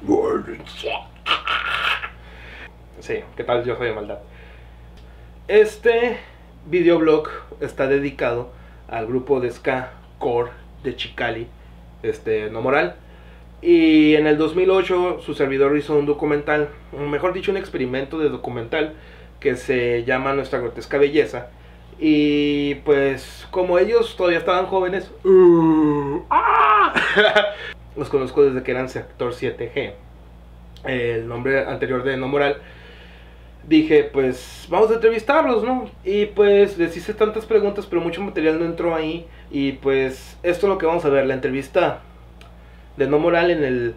Sí, ¿qué tal? Yo soy de maldad. Este videoblog está dedicado al grupo de ska core de Chicali, No Moral. Y en el 2008 su servidor hizo un documental, mejor dicho un experimento de documental que se llama Nuestra Grotesca Belleza. Y pues como ellos todavía estaban jóvenes, los conozco desde que eran Sector 7G, el nombre anterior de No Moral. Dije, pues vamos a entrevistarlos, ¿no? Y pues les hice tantas preguntas, pero mucho material no entró ahí. Y pues esto es lo que vamos a ver, la entrevista de No Moral en el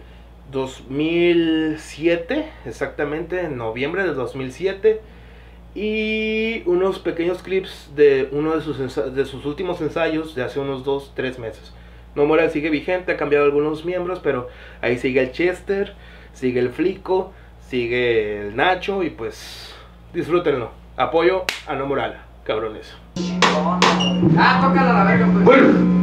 2007, exactamente, en noviembre de 2007. Y unos pequeños clips de uno de sus últimos ensayos de hace unos 2-3 meses. No Moral sigue vigente, ha cambiado algunos miembros, pero ahí sigue el Chester, sigue el Flico, sigue el Nacho y pues disfrútenlo. Apoyo a No Moral, cabrones. Tócala la verga, pues. Bueno.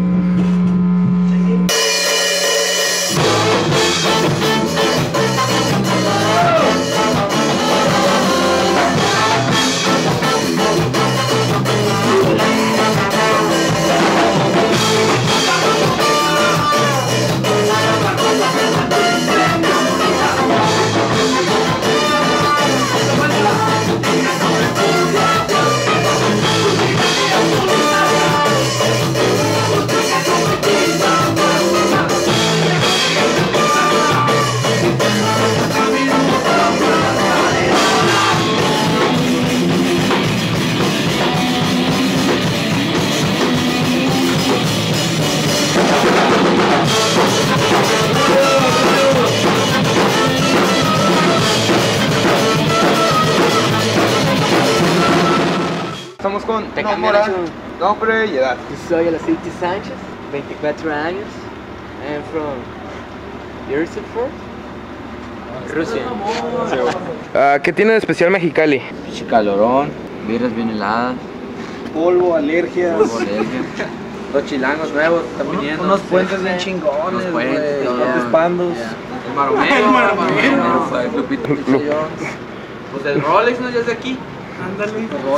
Estamos con Te No cambian Moral, eso. nombre y edad. Soy Alaciti Sánchez, 24 años. I'm from Yerseford, Rusia. ¿Qué tiene de especial Mexicali? Pinche calorón, birras bien heladas, Polvo, alergias. alergia. Los chilangos nuevos están viniendo. Unos puentes bien chingones, Unos puentes, güey. ya. Los pandos. El maromero. El maromero. Fue Lupito Pizellón. Pues el Rolex, ¿no? Ya es de aquí. Ándale,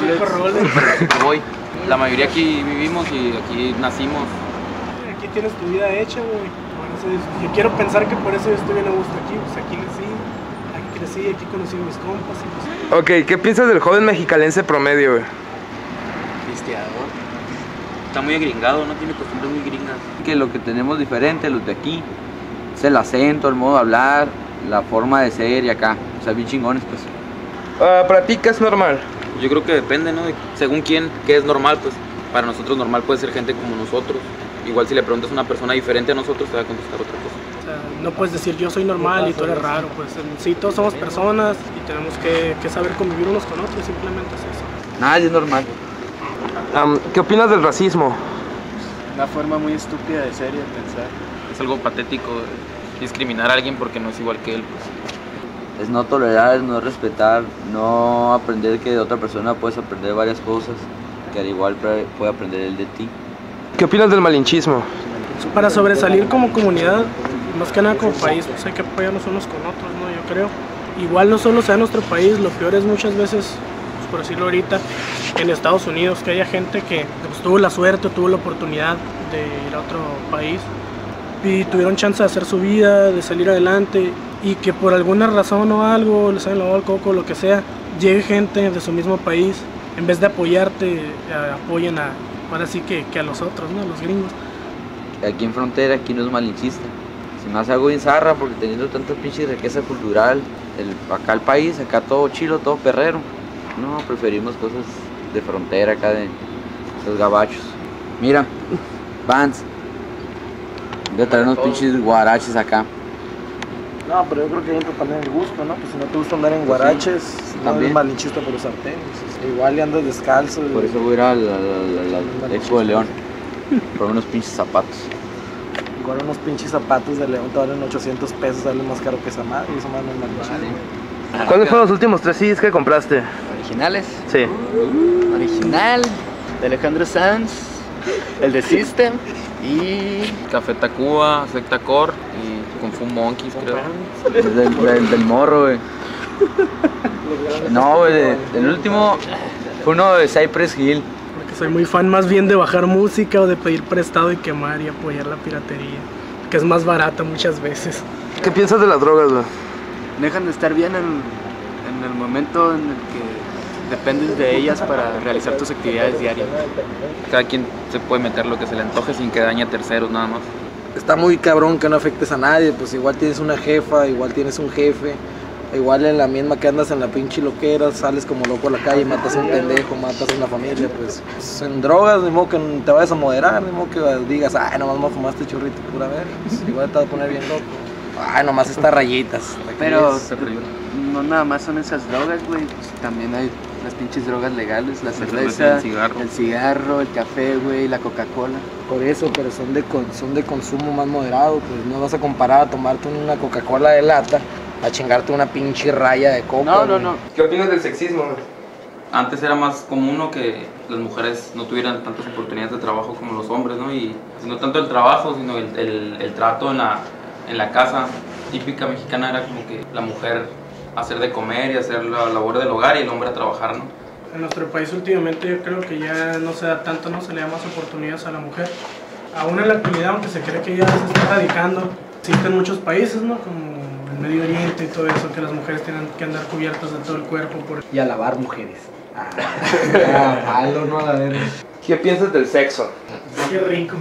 Rolex. Voy. La mayoría aquí vivimos y aquí nacimos. Aquí tienes tu vida hecha, güey. Por eso yo quiero pensar que por eso yo estoy bien a gusto aquí. Pues aquí nací, aquí crecí, aquí conocí a mis compas. Y pues, Ok, ¿qué piensas del joven mexicalense promedio, güey? Cristiador. Está muy agringado, no tiene costumbres muy gringas. Que lo que tenemos diferente, los de aquí, es el acento, el modo de hablar, la forma de ser y acá. O sea, bien chingones, pues. ¿Para ti qué es normal? Yo creo que depende, ¿no? Según quién, qué es normal, pues para nosotros normal puede ser gente como nosotros. Igual si le preguntas a una persona diferente a nosotros te va a contestar otra cosa. o sea, no puedes decir yo soy normal y tú eres raro. Pues sí, todos somos personas y tenemos que saber convivir unos con otros. Simplemente es eso. Nadie es normal. ¿Qué opinas del racismo? Una forma muy estúpida de ser y de pensar. Es algo patético discriminar a alguien porque no es igual que él, pues. Es no tolerar, no respetar, no aprender que de otra persona puedes aprender varias cosas, que al igual puede aprender él de ti. ¿Qué opinas del malinchismo? Para sobresalir como comunidad, más que nada como país, pues hay que apoyarnos unos con otros, ¿no? Yo creo. Igual no solo sea nuestro país, lo peor es muchas veces, pues por decirlo ahorita, en Estados Unidos, que haya gente que pues, tuvo la suerte, tuvo la oportunidad de ir a otro país y tuvieron chance de hacer su vida, de salir adelante, y que por alguna razón o algo, les hayan lavado el coco, lo que sea, llegue gente de su mismo país, en vez de apoyarte, apoyen ahora sí que a los otros, ¿no? A los gringos. Aquí en frontera, aquí no es malinchista. Se me hace algo bien zarra porque teniendo tanta pinche riqueza cultural, acá el país, acá todo chilo, todo perrero. No, preferimos cosas de frontera acá de los gabachos. Mira, Vans, voy a traer unos pinches guaraches acá. No, pero yo creo que entra también el gusto, ¿no? Pues si no te gusta andar en guaraches, no también. eres malinchista por usar tenis. Igual y andas descalzo. Por eso voy a ir a la Expo de León, por unos pinches zapatos. Igual unos pinches zapatos de León te valen 800 pesos, sale más caro que esa madre, y esa madre no es malinchista. ¿Cuáles fueron los últimos 3 CDs que compraste? Originales. Sí. Original de Alejandro Sanz, el de System y Café Tacuba, Secta Core y Kung Fu Monkeys, creo. Del morro, güey. No, güey, el último fue uno de Cypress Hill. Porque soy muy fan más bien de bajar música o de pedir prestado y quemar y apoyar la piratería, que es más barata muchas veces. ¿Qué piensas de las drogas, güey? Dejan de estar bien en el momento en el que dependes de ellas para realizar tus actividades diarias. Cada quien se puede meter lo que se le antoje sin que dañe a terceros nada más. Está muy cabrón que no afectes a nadie, pues igual tienes una jefa, igual tienes un jefe, igual en la misma que andas en la pinche loquera, sales como loco a la calle, matas a un pendejo, matas a una familia, pues en drogas, ni modo que te vayas a moderar, ni modo que digas, ay, nomás me fumaste churrito, pura ver, pues, igual te vas a poner bien loco. Ay, nomás estas rayitas. Pero no nada más son esas drogas, güey, pues, también hay las pinches drogas legales, la cerveza, el cigarro, el café, güey, la Coca-Cola. Por eso, pero son de consumo más moderado, pues no vas a comparar a tomarte una Coca-Cola de lata a chingarte una pinche raya de coca. No. ¿Qué opinas del sexismo, güey? Antes era más común, ¿no?, que las mujeres no tuvieran tantas oportunidades de trabajo como los hombres, ¿no? Y no tanto el trabajo, sino el trato en la casa típica mexicana era como que la mujer hacer de comer y hacer la labor del hogar y el hombre a trabajar, ¿no? En nuestro país últimamente yo creo que ya no se da tanto, no se le da más oportunidades a la mujer. Aún en la actualidad, aunque se cree que ya se está radicando, existen muchos países, ¿no?, como el Medio Oriente y todo eso, que las mujeres tienen que andar cubiertas de todo el cuerpo. Y a lavar mujeres. Malo, no a la verga. ¿Qué piensas del sexo? Qué rico.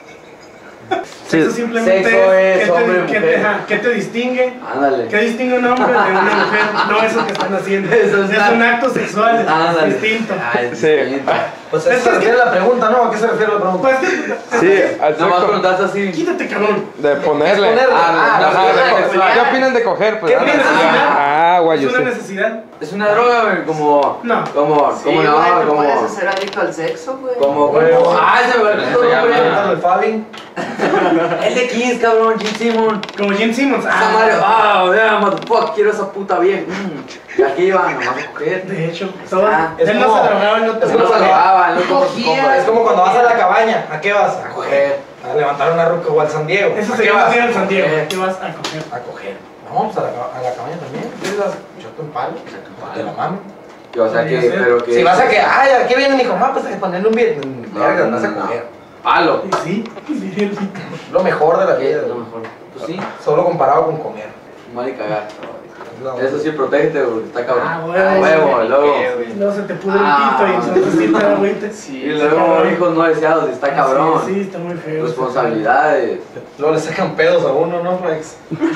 Sí, Eso simplemente sexo es hombre, mujer. ¿Qué te distingue? Ándale. ¿Qué distingue un hombre de una mujer? No eso que están haciendo. Eso Es está- un acto sexual, Ándale. es distinto. Ay, Sí. Pues a eso se refiere la pregunta, ¿no? ¿A qué se refiere la pregunta? Pues, Sí, al Nada más sexo. preguntaste así. quítate, cabrón. De ponerle. Ponerle. Ajá, sexual. ¿qué opinan de coger? Pues? ¿Qué opinas de necesidad? Ah, guay, Es yo una sé. necesidad. Es una droga, güey, como... No. Como hacer adicto al sexo, güey. Como... Ah, ese güey, Eso ya güey. me- El Fabi. El de Kiss, cabrón, Gene Simmons. Como Gene Simmons. Esa madre, yeah, motherfucker, quiero esa puta vieja. Y aquí iban, nomás a coger. De hecho, todo, Ah, es él no como- se drogaba, no te Es que no se grababa, no como sus Cogía. compas. Es como cuando vas a la cabaña, ¿a qué vas? A coger. A levantar una ruca o al San Diego. Eso ¿A se qué llama vas? ir al San Diego. coger. ¿Qué vas a coger? A coger. No, pues a la cabaña también. ¿Quieres echarte un palo? De la mami. O sea que, pero que... Si vas a que, ay, ¿a qué viene mi mamá? Pues a ponerle un bien. Verga, vas a coger. Palo. Y sí, sí. Lo mejor de la vida. Lo mejor. Pues sí, Solo comparado con comer. mal y cagar. No. Eso sí, protégete, porque está cabrón. Ah, huevo, luego. No se te pudre el pito y entonces sí te da agüita. Y luego hijos no deseados, está cabrón. Sí, está muy feo. Responsabilidades. Luego le sacan pedos a uno, ¿no, Flex?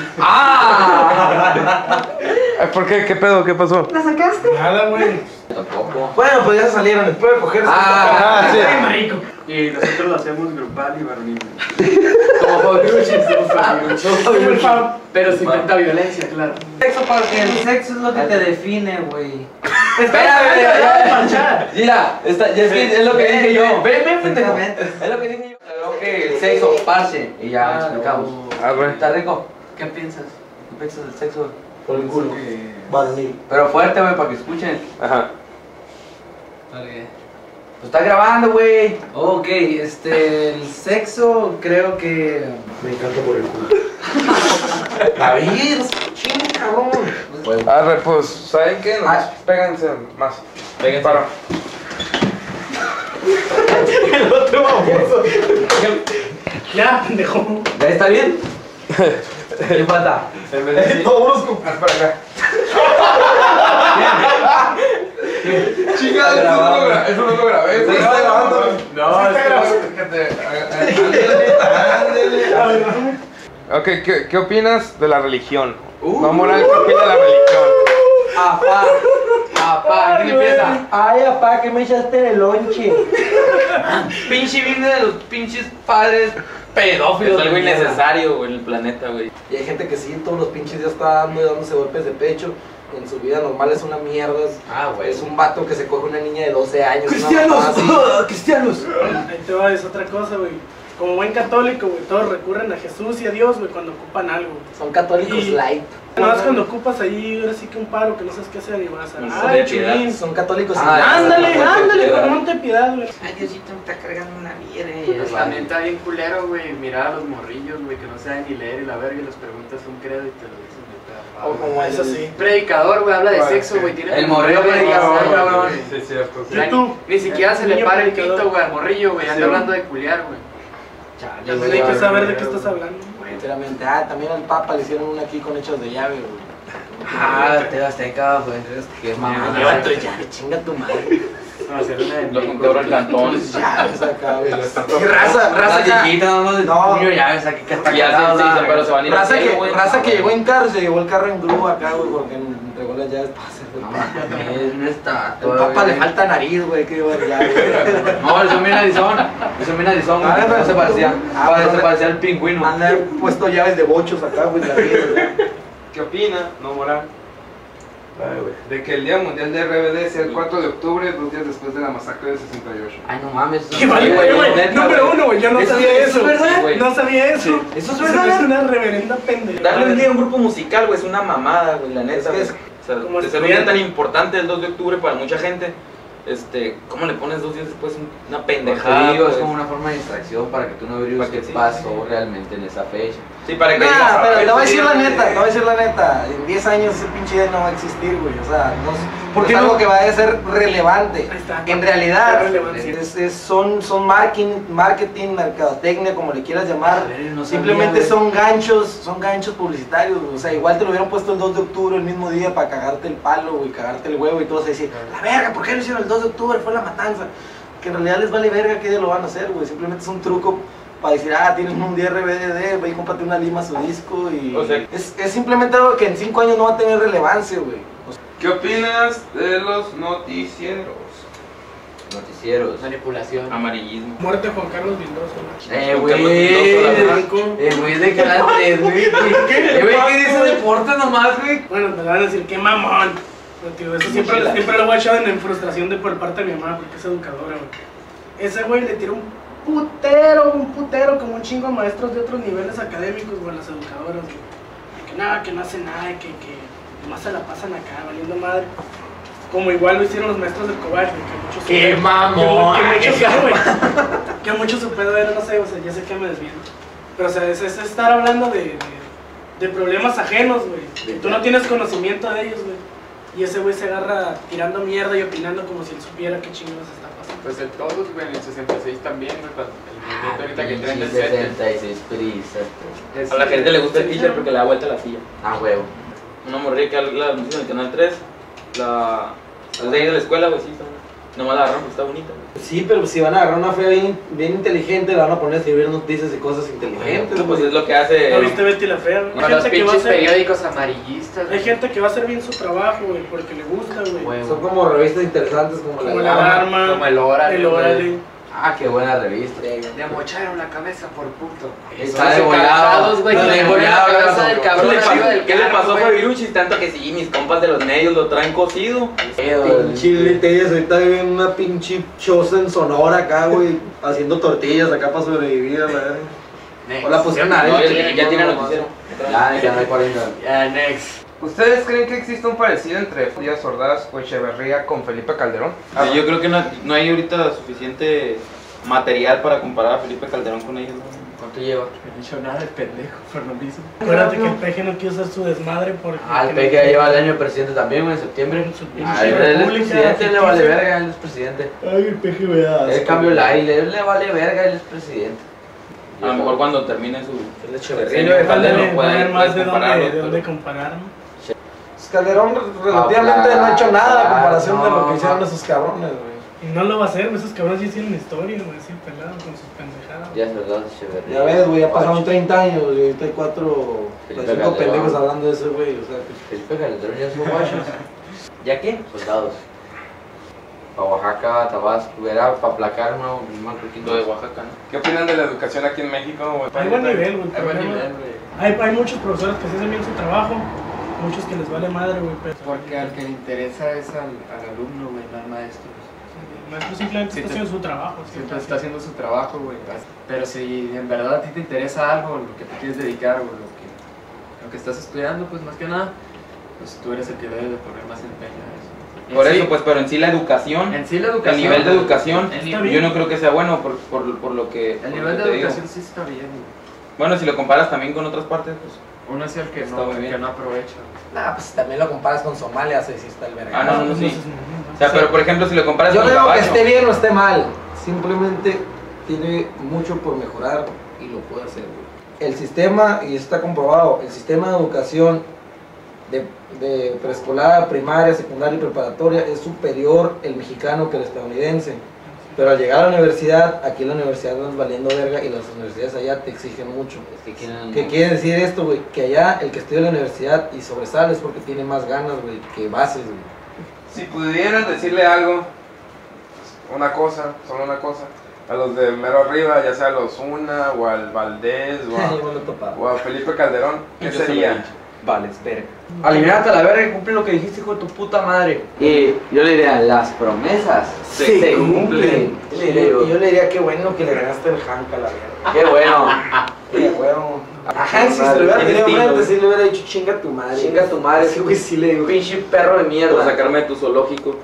¡Ah! ¿Por qué? ¿Qué pedo? ¿Qué pasó? Nada, güey. Tampoco. Bueno, pues ya se salieron, después de coger. Ah, sí. Ay, marico. Y nosotros lo hacemos grupal y varonil. Como Fabirucci. Como el Fab. Pero sin tanta violencia, claro. Sexo porque el sexo es lo que te define, güey. Espérame, mira, es lo que dije yo. Ven, pendejo. Es lo que dije yo. Claro que el sexo, parce. Y ya explicamos. Ah, güey. ¿Está rico? ¿Qué piensas? ¿Qué piensas del sexo? Por el culo. Varonil. Pero fuerte, güey, para que escuchen. Ajá. Pues está grabando, güey. Ok, el sexo creo que... Me encanta por el culo. David, chinga, cabrón. A ver, pues, ¿saben qué? Nomás péganse más. Péguense. Para. El otro baboso. Ya, pendejo. ¿Ya está bien? ¿Qué falta? En vez de decir... Todos los compas para acá. Chingada, eso no lo grabé. Sí, está grabando. No, Sí, está grabando. A ver, vamos. Ok, ¿qué opinas de la religión? No, Moral, ¿qué opinas de la religión? Apá, ¿quién empieza? Ay, papá, que me echaste de lonche. Pinche Biblia de los pinches padres pedófilos. Es algo de mierda. innecesario, güey, en el planeta, güey. Y hay gente que sí, todos los pinches días está dando y dándose golpes de pecho. En su vida normal es una mierda. Es un vato que se coge una niña de 12 años. una mamá así. ¡Cristianos! Ahí te va, es otra cosa, güey. como buen católico, güey, todos recurren a Jesús y a Dios, güey, cuando ocupan algo. Son católicos Y- light. Más cuando ocupas ahí, ahora sí que un paro que no sabes qué hacer y vas a... Ay, chulín. Son católicos Ándale, Monte ándale, Piedad. con Monte Piedad, güey. Ay, Diosito, me está cargando una vida. Pues también está bien culero, güey, mirar a los morrillos, güey, que no saben ni leer y la verga y les preguntas un credo y te lo dicen de pedo. O como Eso el- sí. Predicador, güey, habla de Ah, sexo, sí. güey, tiene El como morrillo una predicador, predicación, cabrón. Sí, es cierto. Ya YouTube. Ni siquiera se le Niño para el predicador. pito, güey, al morrillo, güey, anda Sí. hablando de culiar, güey. También hay que saber de qué estás hablando. Sinceramente, también al Papa le hicieron una aquí con hechos de llave, güey. Te Azteca, güey. Qué mamá. Lleva tu llave, chinga tu madre. Vamos a hacer una de Lo compró el cantón. Llaves acá, güey. Y Raza Raza acá. chiquita, no, No. puño ya, ves aquí que está Y ya cagado, sí, la- pero se van a ir al Raza cielo, que, güey. raza que llegó en carro, se llevó el carro en grúa acá, güey, porque entregó las llaves para hacer el No, Papa. mames, no está. Al Papa le falta nariz, güey, que lleva llaves. No, eso viene Arizón. Eso viene Arizón, güey. Ah, No se parecía. pero- Se parecía al pingüino. Han de haber puesto llaves de bochos acá, güey, la vida, güey. ¿Qué opina, no moral? De que el Día Mundial de RBD sea el 4 de octubre, 2 días después de la masacre del 68. Ay, no mames. ¡Qué vale, güey! Número uno, güey, yo no sabía eso. ¿Es verdad? güey. No sabía eso. Eso es Se me verdad. hace una reverenda pendeja. Darle un día a un grupo musical, güey, es una mamada, güey, la neta. Es que es- güey. O sea, como de ser un día estudiante. tan importante el 2 de octubre para mucha gente, ¿cómo le pones 2 días después una pendejada? Te digo, es pues? como una forma de distracción para que tú no Para averigues que qué sí, pasó realmente en esa fecha. Sí, para que Nah, digas, pero te voy a "Ay, decir la sí, neta, te voy a decir la neta. En 10 años ese pinche día no va a existir, güey. O sea, ¿Por no qué es no? algo que vaya a ser relevante. Ahí está. En realidad, Es relevancia. son marketing, mercadotecnia, como le quieras llamar. A ver, no sabía, Simplemente güey. son ganchos publicitarios, güey. O sea, igual te lo hubieran puesto el 2 de octubre el mismo día para cagarte el palo, güey, cagarte el huevo y todos a decir, la verga, ¿por qué lo hicieron el 2 de octubre? Fue la matanza. Que en realidad les vale verga qué día lo van a hacer, güey. Simplemente es un truco para decir, tienen un día RBD, ve y cómprate una lima a su disco y... O sea, es simplemente algo que en 5 años no va a tener relevancia, güey. O sea, ¿Qué opinas de los noticieros? Noticieros. Manipulación. Amarillismo. Muerte de Juan Carlos Vildoso. Güey, de que la tres, güey. Güey, ¿qué dice deporte nomás, güey? Bueno, me van a decir, qué mamón. Pero, tío, eso siempre lo voy a echar en frustración por parte de mi mamá, porque es educadora, güey. Ese güey le tira un putero, como un chingo a maestros de otros niveles académicos, güey, a las educadoras, güey. Que no hacen nada, que nomás se la pasan acá, valiendo madre. Como igual lo hicieron los maestros del Cobach, güey, que muchos... ¡Qué mamón! Que mucho su pedo era, no sé, o sea, ya sé que me desvío. Pero, o sea, es estar hablando de problemas ajenos, güey. Que tú no tienes conocimiento de ellos, güey. Y ese güey se agarra tirando mierda y opinando como si él supiera qué chingados está pasando. Pues en todos, güey, en el 66 también, güey, cuando el movimiento ahorita que traen Pinche el 76 prisas, pues. A la gente le gusta el teacher porque le da vuelta la silla. Ah, huevo. Una morrilla que habla en el canal 3, es de ahí de la escuela, güey, sí, nomás la agarraron porque está bonita, güey. Sí, pero si van a agarrar una fea bien inteligente, la van a poner a escribir noticias y cosas inteligentes, Pues güey. es lo que hace... ¿No viste Betty la Fea, güey? Con los pinches periódicos amarillistas, Hay güey. gente que va a hacer bien su trabajo, güey, porque le gusta, güey. Huevo. Son como revistas interesantes como Como la la Alarma. alarma, Como el Órale, el Órale. Ah, qué buena revista. Le mocharon la cabeza por puto. Está Esos degollado. encabezados, güey, que Está le ponen la degollado, cabeza del cabrón ¿Qué le arriba del ¿Qué le carro, pasó a güey. Fabiruchis? Tanto que sí, mis compas de los medios lo traen cocido. Pinche Letellas, ahorita vive en una pinche choza en Sonora acá, güey, haciendo tortillas acá para sobrevivir, a la verga. Next. O la pusieron a No, ver. ya tiene noticiero. Ya no hay 40. Ya, next. ¿Ustedes creen que existe un parecido entre Díaz Ordaz o Echeverría con Felipe Calderón? Sí, yo creo que no hay ahorita suficiente material para comparar a Felipe Calderón con ellos, ¿no? ¿Cuánto lleva? No he dicho nada de pendejo, pero lo mismo. Acuérdate que el peje no quiso hacer su desmadre porque... Ah, el PG ya lleva el año de presidente también, güey, en septiembre. Su pinche Ah, él es república presidente, le vale ficticia. verga, él es presidente. Ay, el peje me da Él cambió el aire, él le vale verga, él es presidente. A lo mejor cuando termine su El sexenio Echeverría. de Calderón Va a puede haber más de compararlo, dónde pero- comparar, ¿no? Calderón relativamente no ha hecho nada a comparación de lo que No. hicieron esos cabrones, güey. Y no lo va a hacer, güey, esos cabrones sí hicieron historia, güey, así pelado con sus pendejadas. Ya es verdad, Echeverría. Ya ves, güey, ya pasaron 30 años y ahorita hay 5 Felipe pendejos Calderón. hablando de ese güey, o sea, que... Felipe Calderón ya es guacho. ¿Ya qué? Soldados. Para Oaxaca, Tabasco, era para aplacar un Lo de Oaxaca, ¿no? ¿Qué opinan de la educación aquí en México? Hay buen nivel, güey. Hay buen problema- nivel, güey. Hay muchos profesores que sí hacen bien su trabajo, muchos que les vale madre, güey, pero... Porque al que le interesa es al alumno, güey, no al maestro. Y maestro simplemente está haciendo su trabajo. Siempre está haciendo su trabajo, güey. Pero si en verdad a ti te interesa algo, lo que te quieres dedicar o lo que estás estudiando, pues más que nada, pues tú eres el que debe de poner más empeño a eso. Por eso, pues, pero en sí la educación, el nivel de educación, yo no creo que sea bueno por lo que... El nivel de educación sí está bien, güey. Bueno, si lo comparas también con otras partes, pues... Uno es el que no aprovecha. Nah, pues también lo comparas con Somalia, sí está el verga. Ah, no, sí. O sea, pero por ejemplo, si lo comparas con Yo caballo... digo que esté bien o esté mal. Simplemente tiene mucho por mejorar y lo puede hacer, güey. El sistema, y eso está comprobado, el sistema de educación de preescolar, primaria, secundaria y preparatoria es superior el mexicano que el estadounidense. Pero al llegar a la universidad, aquí en la universidad van valiendo verga y las universidades allá te exigen mucho. ¿Qué quiere decir esto, güey? Que allá el que estudia en la universidad y sobresale es porque tiene más ganas, güey, que bases, güey. Si pudieras decirle algo, una cosa, solo una cosa, a los de mero arriba, ya sea a los Una o al Valdés o a Felipe Calderón, ¿qué sería? Vale, espera. Aliviánate a la verga y cumple lo que dijiste, hijo de tu puta madre. Y yo le diría, las promesas se cumplen. Yo le diría, qué bueno que le ganaste el Hank a la verga. Qué bueno. Qué bueno. A Hank, si se lo hubiera tenido frente, sí le hubiera dicho, chinga tu madre. Chinga tu madre. Sí, güey, sí le digo. Pinche perro de mierda. Por sacarme de tu zoológico.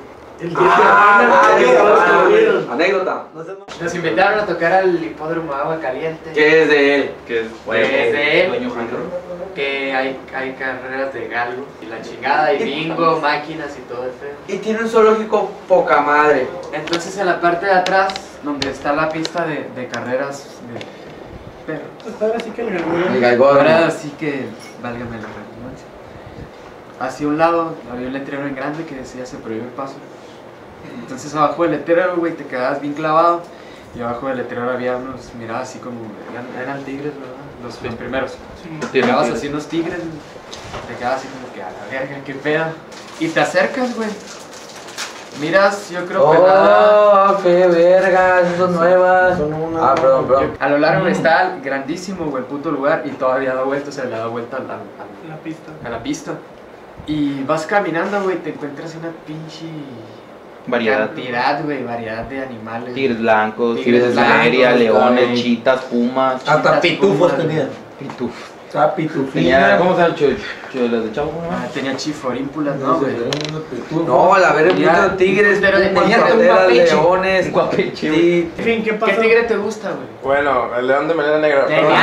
Anécdota. Nos invitaron a tocar al hipódromo Agua Caliente. ¿Qué es de él? Que es de él. dueño Hank. Que hay carreras de galgos y la chingada, y bingo, máquinas y todo eso. Y tiene un zoológico poca madre. Entonces en la parte de atrás, donde está la pista de carreras de perros. Pues ahora sí que el Ahora sí que, válgame la redundancia. Hacia un lado había un letrero en grande que decía se prohíbe el paso. Entonces abajo del letrero, güey, te quedabas bien clavado. Y abajo del letrero había unos, miraba así como, eran tigres, ¿verdad? Los primeros. Te quedabas así unos tigres, te quedabas así como que a la verga, qué pedo. Y te acercas, güey. Miras, yo creo que nada. Qué verga, esas son nuevas. Perdón. A lo largo está grandísimo, güey, el puto lugar. Y todavía da vuelta, o sea, le da vuelta a la pista. Y vas caminando, güey, te encuentras una pinche cantidad, güey, variedad de animales. Tigres blancos, tigres de Siberia, leones, chitas, pumas. Hasta pitufos tenían. Pitufos. Estaba pitufina. ¿Cómo se llama las de chavo? Tenía chiforímpulas, ¿no, güey? No, la verga, muchos tigres, leones, En fin, ¿qué pasó? ¿Qué tigre te gusta, güey? Bueno, el león de melena negra.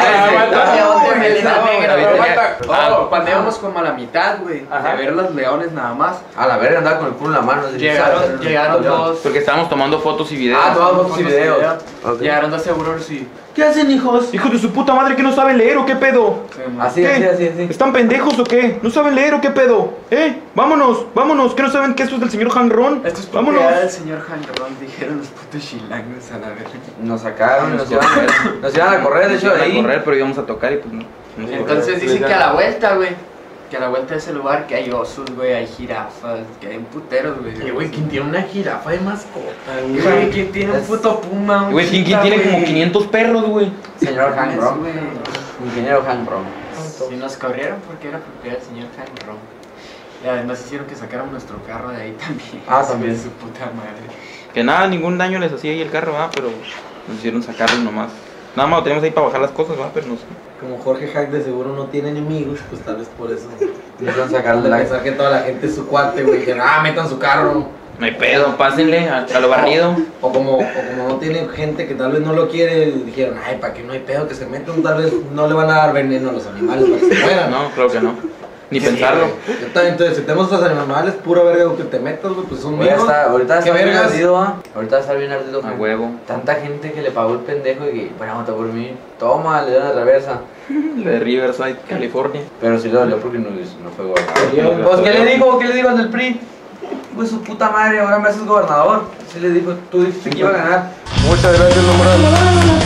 Cuando íbamos como a la mitad, güey, de ver los leones nada más. A la verga andaba con el culo en la mano. Llegaron dos. Porque estábamos tomando fotos y videos. Tomamos fotos y videos. Llegaron dos seguros y... ¿Qué hacen, hijos? Hijos de su puta madre, que no saben leer o qué pedo. Así. ¿Están pendejos o qué? ¿No saben leer o qué pedo? Vámonos, que no saben que esto es del señor Hanron. Esto es vámonos. propiedad del señor Hanron, dijeron los putos chilangos a la verga. Nos sacaron y nos iban a correr, de hecho, de ahí. Pero íbamos a tocar y pues no. Entonces dicen que a la vuelta, güey, que a la vuelta de ese lugar que hay osos, güey, hay jirafas, que hay un putero, güey. Güey, ¿quién tiene una jirafa de mascota, güey? ¿Quién tiene un puto puma? Güey, ¿quién tiene como 500 perros, güey? Señor Hank Rom. Ingeniero Hank Rom. Y nos corrieron porque era propiedad del señor Hank Rom. Y además hicieron que sacáramos nuestro carro de ahí también. También. Su puta madre. Que nada, ningún daño les hacía ahí el carro, pero nos hicieron sacarlo nomás. Nada más lo teníamos ahí para bajar las cosas, pero no sé. Como Jorge Hack de seguro no tiene enemigos, pues tal vez por eso. Quisieron sacarle De la... pensar que toda la gente es su cuate, güey. Dijeron, metan su carro. No hay pedo, pásenle a lo barrido. O como no tiene gente que tal vez no lo quiere, dijeron, ¿para qué no hay pedo? Que se metan, tal vez no le van a dar veneno a los animales para que se mueran. No, creo que no. Ni pensarlo. Entonces, si tenemos a los animales, pura verga que te metas, güey, pues son míos. Ahorita ¿Qué está bien vergas? ardido, Ahorita está bien ardido. A huevo. Tanta gente que le pagó el pendejo y que, bueno, vota por mí. Toma, le dan la reversa. De Riverside, California. Pero sí lo dolió porque no fue gobernador. Pues, ¿qué le digo al del PRI? Pues su puta madre, ahora me haces gobernador. Sí le dijo, tú dijiste que iba a ganar. Muchas gracias, Lombrado.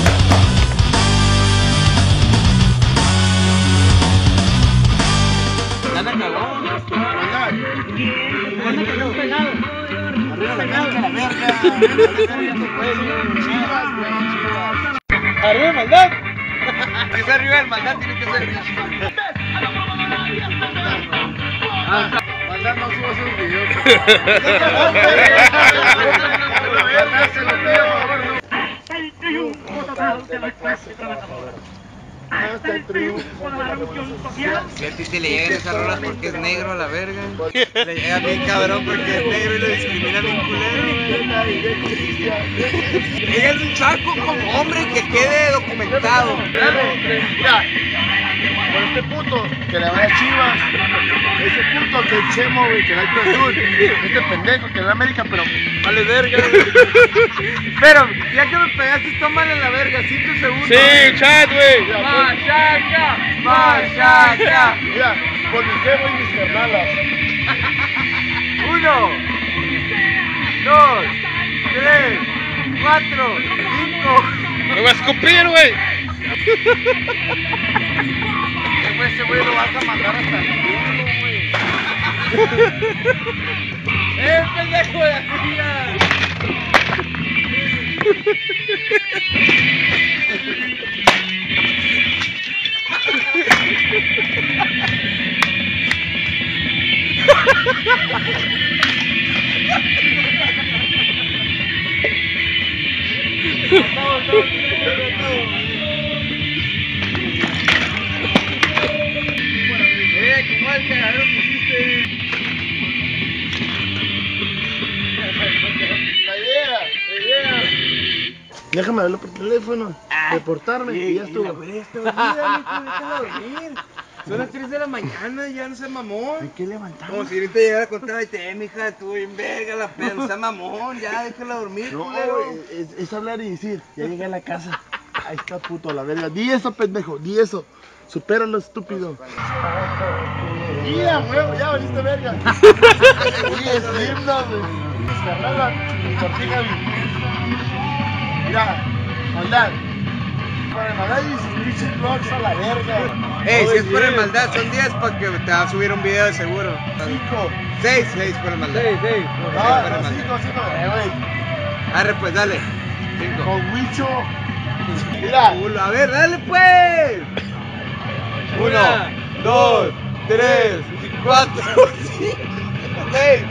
¡Arriba el maldad! Que sea arriba el maldad, tiene que ser. Maldad no suba sus videos. Dáselo, tío, por favor, no. El triunfo total de la clase trabajadora. Hasta el triunfo de la revolución social. Si a ti te le llegan esas rolas porque es negro a la verga. Le llega bien cabrón porque es negro y lo discriminan bien culero. Ella es un chaco como hombre que quede documentado. Mira, con este puto que le va a Chivas, ese puto que es Chemo, güey, que da el Cruz Azul, este pendejo que da América, pero vale verga, güey. Pero, ya que me pegaste, tómale la verga, 5 segundos. Sí, chat, güey. ¡Machaca! ¡Machaca! Mira, con mi jefe y mis carnalas. 1, 2, 3, 4, 5. Me voy a escupir, güey. Ese güey lo vas a mandar hasta el cielo, güey. ¡Pendejo de la silla! ¿Cómo es que cagadero que hiciste? La idea. Déjame verlo por teléfono, reportarme y ya estuvo. Son las 3 de la mañana, ya no seas mamón. ¿De qué levantamos? Como si ahorita llegara a contar, mija, estuvo bien verga la pena, no seas mamón, ya déjala dormir, No, culero. es hablar y decir, ya llegué a la casa. Ahí está puto, a la verga. Di eso, pendejo, di eso. Supéralo, estúpido. Ya, huevo, ya valiste verga. Sí, es lindo, güey. Descarnada, cortina, mira, maldad. Para maldad y sus pinches vlogs a la verga. Ey, si es por el maldad, son 10 para que te va a subir un video de seguro. 5. 6 por el maldad. 6 por el No, maldad. 5, güey. Arre, pues dale. 5. Con Huicho. Mira. A ver, dale pues. 1, 2, 3, 4, 5, 6.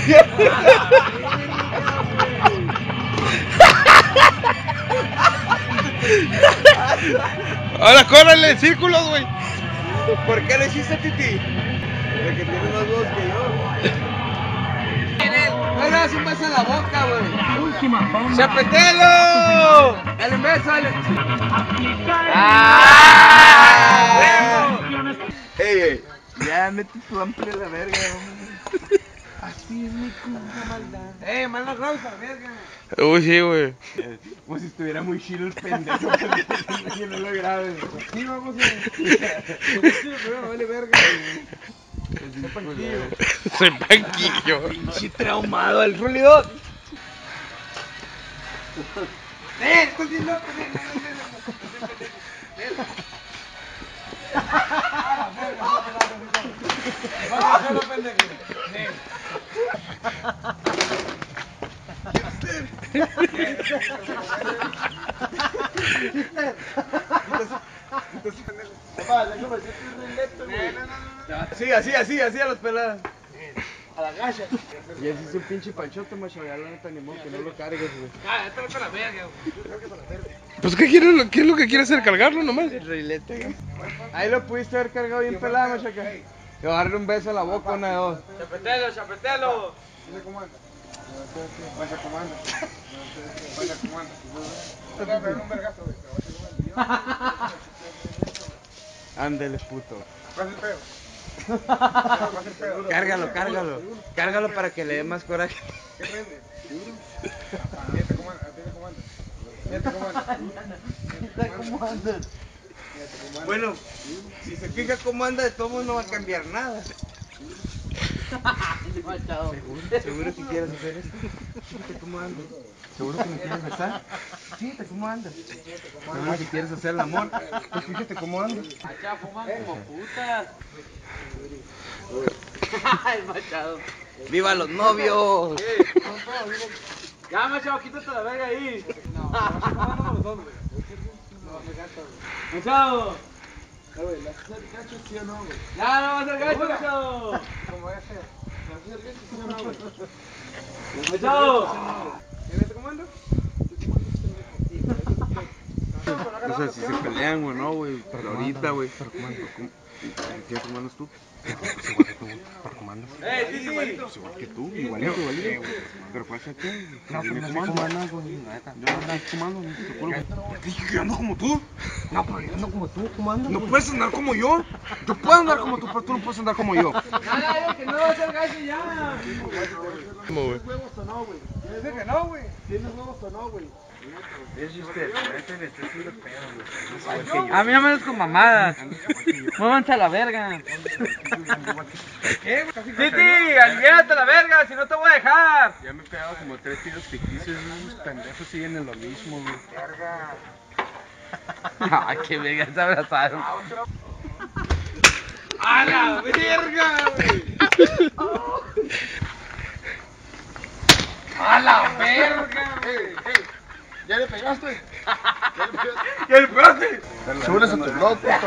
Ahora córrele en círculos, güey. ¿Por qué lo hiciste, Titi? Porque tiene más voz que yo. No le das un beso en la boca, güey. Última. ¡Chapetelo! Dale un beso, dale. Ey, ya mete tu amplia la verga, hombre. Así es mi puta maldad. Manda Rose a la verga. Uy, sí, güey. Como si estuviera muy chido el pendejo que no lo grabe. Sí, vamos a ver. Vale verga. Soy panquillo. Sí, traumado el rulidor. Estás bien loco. Sí, así a los pelados. A la gacha. Ya si es un pinche panchote, macho, ya la neta ni modo que no lo cargues, güey. Esto va para la verga, güey. Pues, ¿qué es lo que quiere hacer? ¿Cargarlo nomás? El reilete, güey. Ahí lo pudiste haber cargado bien pelado, macho, acá. Y darle un beso a la boca, una de dos. Chapetelo, chapetelo. ¿Cómo anda? ¿Cómo anda? Te voy a pegar un vergazo, güey. Ándele, puto. Pasa el pedo. Cárgalo. Cárgalo para que le dé más coraje. ¿Qué prende? Fíjate cómo anda. Bueno, si se fija cómo anda, de todos modos no va a cambiar nada. ¿Seguro que quieres hacer esto? Fíjate cómo anda. ¿Seguro que me quieres besar? Fíjate cómo anda. ¿Seguro que quieres hacer el amor? Pues fíjate cómo anda. Allá fuman como putas. El Machado. ¡Viva los novios! Ya, Machado, quítate la verga ahí. No, Machado. ¿Le haces el cacho sí o no, güey? Ya, no va a ser gacho, Machado. ¿Cómo voy a hacer? ¿Le haces el cacho sí o no, güey? Machado. O sea, si se pelean, güey, no, güey. Pero ahorita, güey. ¿Qué comandas tú? Pues igual que tú, para comandas. Sí, sí. Pues igual que tú, igualito. Pero pasa que. No, pues no comandas, güey. Yo no estoy comando, no te preocupes. Dije que ando como tú. No, pero yo ando como tú, comando. No puedes andar como yo. Yo puedo andar como tú, pero tú no puedes andar como yo. Que no va a ser gallo ya. ¿Tienes huevos o no, güey? Dice que no, güey. ¿Tienes huevos o no, güey? A mí no me des con mamadas. Muévanse a la verga. Titi, aliviánate a la verga, si no te voy a dejar. Ya me he pegado como 3 tiros ficticios, unos pendejos siguen en lo mismo, güey. Ay, qué verga, se abrazaron. ¡A la verga, güey! ¡A la verga, güey! ¿Ya le pegaste? ¡Ya le pegaste! Súbele a tu blog, puto.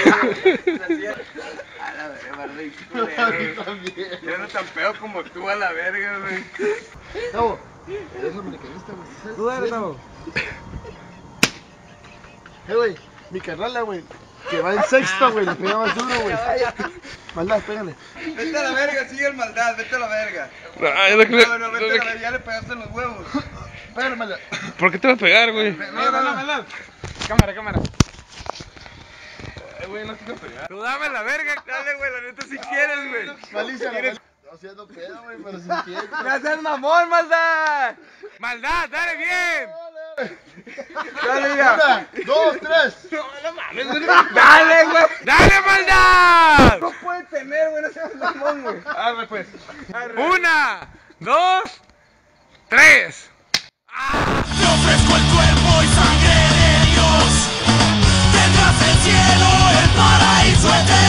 A la verga, yo no tan peor como tú, a la verga, güey. Tavo, eres americanista, güey. Tú eres, Tavo. Güey, mi carnala, güey, que va en sexto, güey, le pega más duro, güey. Maldad, pégale. Vete a la verga, sigue el maldad, vete a la verga. No, vete a la verga, ya le pegaste en los huevos. Pégale, maldad. ¿Por qué te vas a pegar, güey? Maldad. Cámara. Güey, no quiero pegar. Tú dame la verga, dale, güey, la neta si quieres, güey. Malicia, no haciendo pedo, güey, pero si quieres. ¡No seas mamón, maldad! ¡Maldad, dale bien! Dale ya. 1, 2, 3. ¡Dale, güey! ¡Dale, maldad! No puede tener, güey, no seas mamón, güey. Arre, pues. 1, 2, 3. Te ofrezco el cuerpo y sangre de Dios. Tendrás el cielo, el paraíso eterno.